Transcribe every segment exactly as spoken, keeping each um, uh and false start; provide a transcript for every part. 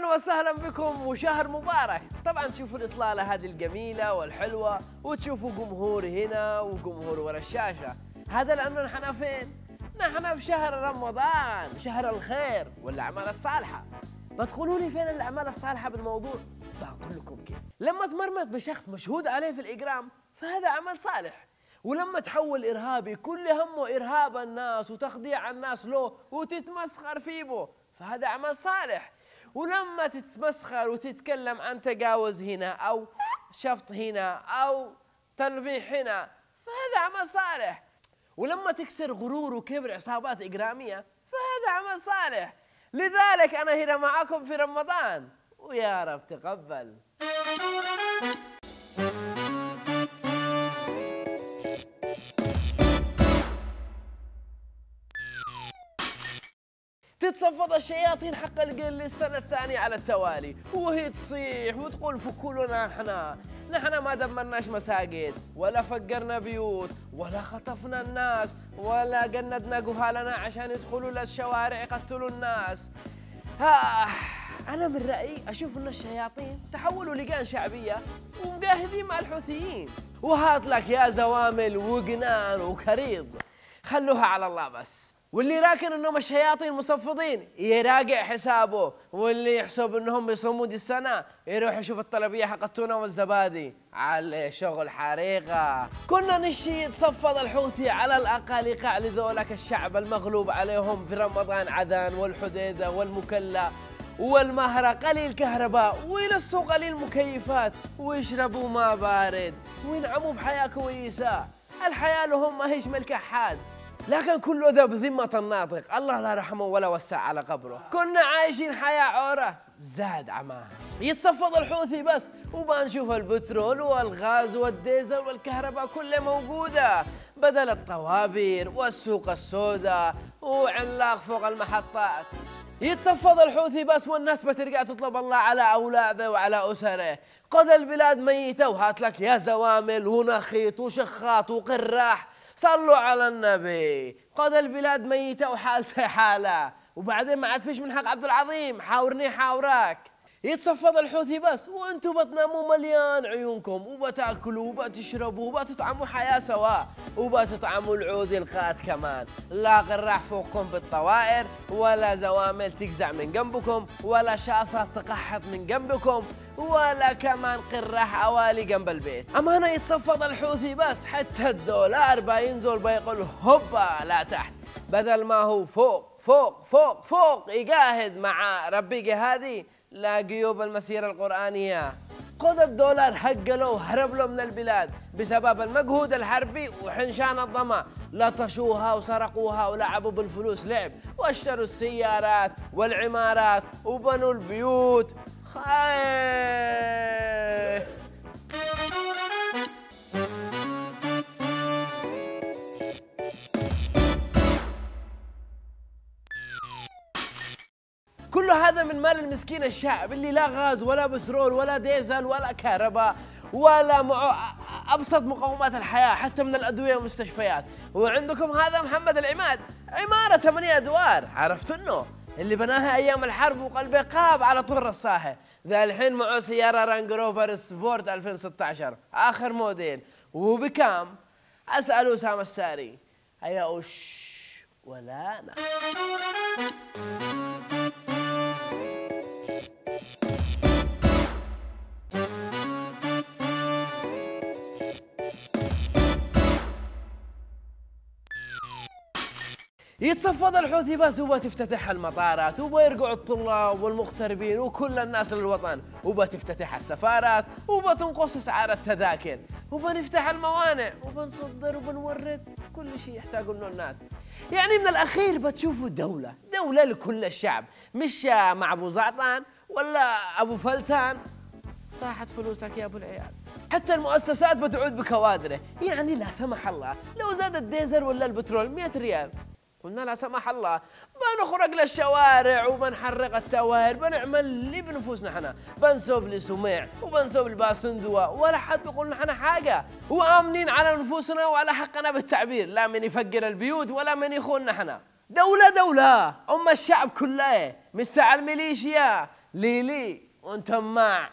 وسهلا بكم وشهر مبارك. طبعا تشوفوا الإطلالة هذه الجميلة والحلوة وتشوفوا جمهور هنا وجمهور ورا الشاشة. هذا لأنه نحن فين؟ نحن في شهر رمضان، شهر الخير والأعمال الصالحة. بتقولوا لي فين الأعمال الصالحة بالموضوع؟ بقول لكم كيف. لما تمرمط بشخص مشهود عليه في الإجرام فهذا عمل صالح، ولما تحول إرهابي كل همه إرهاب الناس وتخديع الناس له وتتمسخر فيه فهذا عمل صالح. ولما تتمسخر وتتكلم عن تجاوز هنا أو شفط هنا أو تنبيح هنا فهذا عمل صالح. ولما تكسر غرور وكبر عصابات إجرامية فهذا عمل صالح. لذلك أنا هنا معكم في رمضان ويا رب تقبل. تتصفد الشياطين حق القل للسنة الثانية على التوالي وهي تصيح وتقول فكوا لنا احنا نحن ما دمرناش مساجد ولا فجرنا بيوت ولا خطفنا الناس ولا جندنا جهالنا عشان يدخلوا للشوارع يقتلوا الناس. ها أنا من رأيي أشوف أن الشياطين تحولوا لجان شعبية ومجاهدين مع الحوثيين. وهات لك يا زوامل وجنان وكريض خلوها على الله بس. واللي راكن انهم الشياطين مصفدين يراجع حسابه، واللي يحسب انهم يصوموا دي السنه يروح يشوف الطلبيه حق التونه والزبادي على شغل حريقه. كنا نشي يتصفد الحوثي على الاقل يقع لذولك الشعب المغلوب عليهم في رمضان عدن والحديده والمكلا والمهرة قليل كهرباء ويلصوا قليل مكيفات ويشربوا ماء بارد وينعموا بحياه كويسه. الحياه لهم ما هيش ملك احد، لكن كل ذا بذمة الناطق الله لا رحمه ولا وسع على قبره. كنا عايشين حياة عورة زاد عماها. يتصفد الحوثي بس وبنشوف البترول والغاز والديزل والكهرباء كلها موجودة بدل الطوابير والسوق السوداء وعلاق فوق المحطات. يتصفد الحوثي بس والناس بترجع تطلب الله على أولاده وعلى أسره. قد البلاد ميتة وهات لك يا زوامل ونخيط وشخاط وقراح. صلوا على النبي. قد البلاد ميتة وحالته حالة وبعدين ما عاد فيش من حق عبد العظيم حاورني حاوراك. يتصفد الحوثي بس وانتوا بتناموا مليان عيونكم وبتاكلوا وبتشربوا وبتطعموا حياة سواء وبتطعموا العود القات كمان. لا قراح فوقكم بالطوائر ولا زوامل تجزع من جنبكم ولا شاصة تقحط من جنبكم ولا كمان قراح أوالي جنب البيت. أمانة يتصفد الحوثي بس حتى الدولار بينزل بيقول هوبا لا تحت، بدل ما هو فوق فوق فوق فوق يجاهد مع ربي جهادي لا جيوب المسيرة القرآنية. قد الدولار هجله وهرب له من البلاد بسبب المجهود الحربي وحنشان الظما. لطشوها وسرقوها ولعبوا بالفلوس لعب واشتروا السيارات والعمارات وبنوا البيوت. خايف كل هذا من مال المسكين الشعب اللي لا غاز ولا بترول ولا ديزل ولا كهرباء ولا مع أبسط مقومات الحياة حتى من الأدوية والمستشفيات. وعندكم هذا محمد العماد عمارة ثمانية أدوار عرفت إنه اللي بناها أيام الحرب وقلبه قاب على طور الصاحة. ذا الحين معه سيارة رانج روفر سبورت ألفين وستة عشر آخر موديل وبكام؟ أسأل أسامة الساري هيا أش ولا أنا. يتصفد الحوثي بس وبتفتتح المطارات وبيرجعوا الطلاب والمغتربين وكل الناس للوطن وبتفتتح السفارات وبتنقص اسعار التذاكر وبنفتح الموانئ وبنصدر وبنورد كل شيء يحتاجونه الناس. يعني من الاخير بتشوفوا دولة دولة لكل الشعب مش مع ابو زعطان ولا ابو فلتان. طاحت فلوسك يا ابو العيال. حتى المؤسسات بتعود بكوادره. يعني لا سمح الله لو زاد الديزل ولا البترول مئة ريال قلنا لا سمح الله بنخرج للشوارع وبنحرق التوائر بنعمل اللي بنفوسنا حنا بنسوب لسميع وبنسوب لباسندوة ولا حد يقول حنا حاجة وآمنين على نفوسنا وعلى حقنا بالتعبير. لا من يفجر البيوت ولا من يخوننا حنا. دولة دولة أم الشعب كله مش ساعة الميليشيا لي لي وانتم مع.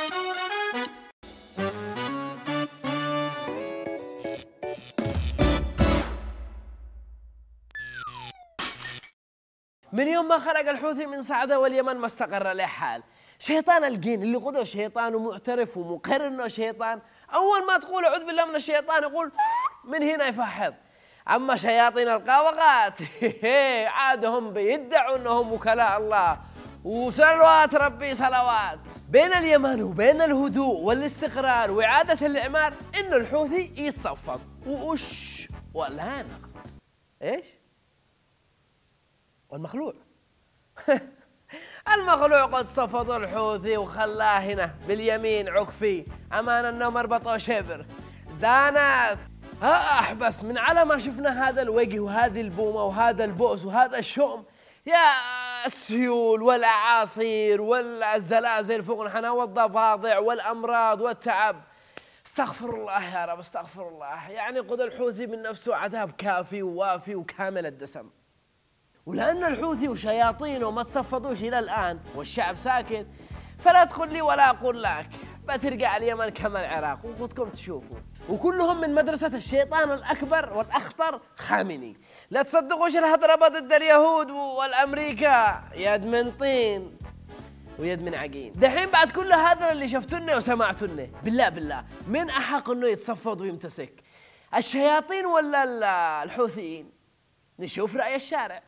من يوم ما خلق الحوثي من صعدة واليمن ما استقر له حال. شيطان الجن اللي قدر شيطان ومعترف ومقر انه شيطان، اول ما تقول اعوذ بالله من الشيطان يقول من هنا يفحض. اما شياطين القاوقات عادهم بيدعوا انهم وكلاء الله وصلوات ربي صلوات. بين اليمن وبين الهدوء والاستقرار واعاده الاعمار انه الحوثي يتصفق وش ولا نقص. ايش؟ والمخلوع المخلوع قد صفض الحوثي وخلاه هنا باليمين عكفي، امان انه مربطه شبر زانت. ها احبس من على ما شفنا هذا الوجه وهذه البومه وهذا البؤس وهذا الشؤم، يا السيول والاعاصير والزلازل فوقنا والضفادع والامراض والتعب. استغفر الله يا رب استغفر الله. يعني قد الحوثي من نفسه عذاب كافي ووافي وكامل الدسم. ولأن الحوثي وشياطينه ما تصفدوش إلى الآن والشعب ساكت، فلا تقول لي ولا أقول لك، بترجع اليمن كما العراق وخذكم تشوفوا. وكلهم من مدرسة الشيطان الأكبر والأخطر خامنئي. لا تصدقوش الهضربة ضد اليهود والأمريكا، يد من طين ويد من عجين. دحين بعد كل هذا اللي شفتني وسمعتني، بالله بالله من أحق إنه يتصفد ويمتسك؟ الشياطين ولا الحوثيين؟ نشوف رأي الشارع.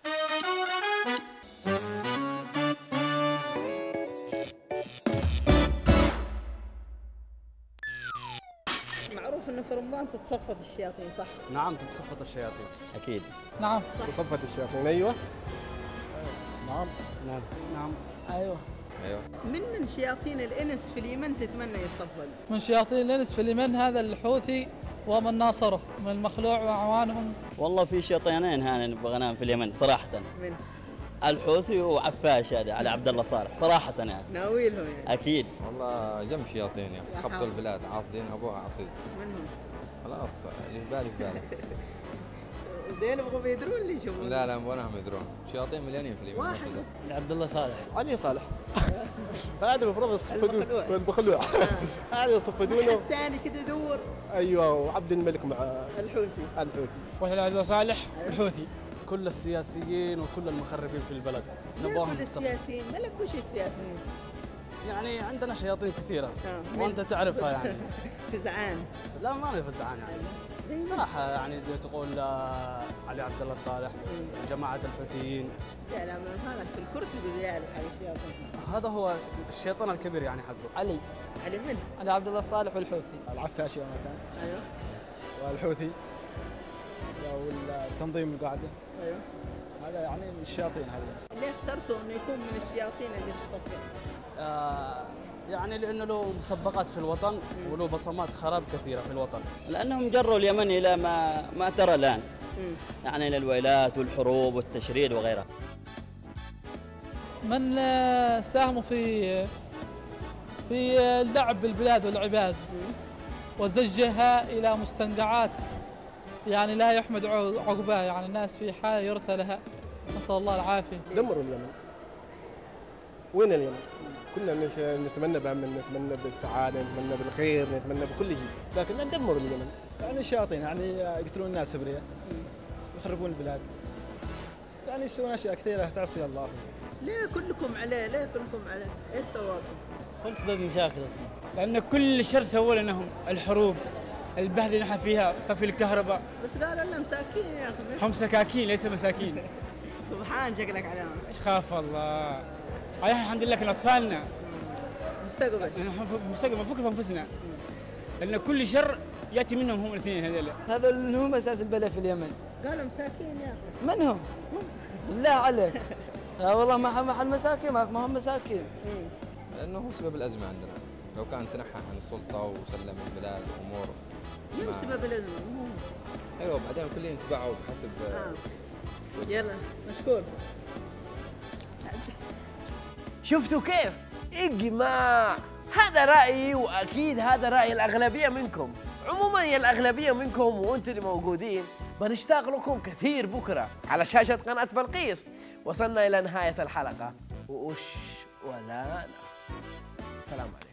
معروف انه في رمضان تتصفد الشياطين صح؟ نعم تتصفد الشياطين اكيد. نعم تصفد الشياطين. ايوه نعم نعم نعم ايوه ايوه. من من شياطين الانس في اليمن تتمنى يتصفد؟ من شياطين الانس في اليمن هذا الحوثي ومن ناصره من المخلوع واعوانهم. والله في شيطانين هان نبغى ننام في اليمن صراحه، من؟ الحوثي وعفاش هذا على عبد الله صالح صراحه يعني. ناويلهم يعني؟ اكيد. والله جم شياطين يعني خبطوا البلاد عاصدين ابوها عصيد. منهم؟ خلاص اللي في بالي في بالي. وديل يبغوا بيدرون اللي يشوفون. لا لا ولا يدرون، شياطين مليانين في اليمن. واحد بس. عبد الله صالح. علي صالح. هذا المفروض يصفدونه المخلوع. هذا يصفدونه. الثاني كذا يدور. ايوه وعبد الملك مع الحوثي. الحوثي. وهل عبد الله صالح الحوثي. كل السياسيين وكل المخربين في البلد نبغاهم. كل السياسيين ملك وش السياسيين؟ يعني عندنا شياطين كثيرة آه. وانت تعرفها يعني. فزعان. لا ما انا فزعان يعني. زي صراحة يعني زي تقول آه، علي عبد الله صالح جماعة الحوثيين. لا لا ما صالح في الكرسي بده يجلس على الشياطين. هذا هو الشيطان الكبير يعني حقه. علي علي من؟ علي عبد الله صالح والحوثي. العفاشي كان. ايوه. والحوثي والتنظيم القاعده. ايوه. هذا يعني من الشياطين هذا. ليه اخترتوا انه يكون من الشياطين اللي تصفد؟ آه يعني لانه له مسبقات في الوطن وله بصمات خراب كثيرة في الوطن. لانهم جروا اليمن الى ما ما ترى الان. مم. يعني الى الويلات والحروب والتشريد وغيرها. من ساهموا في في اللعب بالبلاد والعباد وزجها الى مستنقعات يعني لا يحمد عقباه، يعني الناس في حاله يرثى لها، نسال الله العافيه. دمروا اليمن. وين اليمن؟ كنا نتمنى بأمن، نتمنى بالسعاده، نتمنى بالخير، نتمنى بكل شيء، لكن ندمروا اليمن. يعني الشياطين يعني يقتلون الناس ابرياء، يخربون البلاد، يعني يسوون اشياء كثيره تعصي الله. ليه كلكم عليه؟ ليه كلكم عليه؟ ايش سواكم؟ كل سبب مشاكل اصلا، لان كل شر سووا لنا الحروب، البهدله اللي نحن فيها، طفي الكهرباء. بس قالوا لنا مساكين يا اخي. هم سكاكين ليس مساكين. سبحان شكلك عليهم. ايش خاف الله. هاي الحمد لله كنا اطفالنا. مستقبل. مستقبل نفكر في انفسنا. لان كل شر ياتي منهم هم الاثنين هذول. هذول هم اساس البلاء في اليمن. قالوا مساكين يا اخي. من هم؟ بالله عليك. لا والله ما محل مساكين، ما هم مساكين. لانه هو سبب الازمه عندنا. لو كان تنحى عن السلطه وسلم البلاد وامور. مين سبب الازمه؟ ايوه بعدين كلهم تبعوا بحسب. آه. يلا مشكور. شفتوا كيف؟ اجماع. هذا رأيي وأكيد هذا رأي الأغلبية منكم. عموما يا الأغلبية منكم وأنتم اللي موجودين بنشتاق لكم كثير بكرة على شاشة قناة بلقيس. وصلنا إلى نهاية الحلقة وأش ولا ناس. السلام عليكم.